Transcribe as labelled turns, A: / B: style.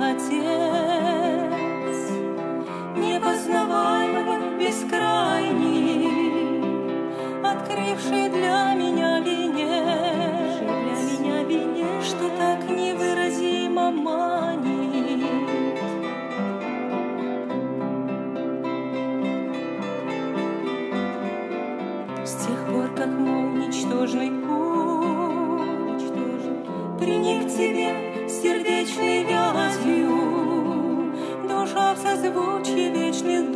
A: Отец, непознаваемый, бескрайний, открывший для меня венец, что так невыразимо манит. С тех пор, как мой ничтожный путь приник к тебе сердечной вязью, душа в созвучье вечных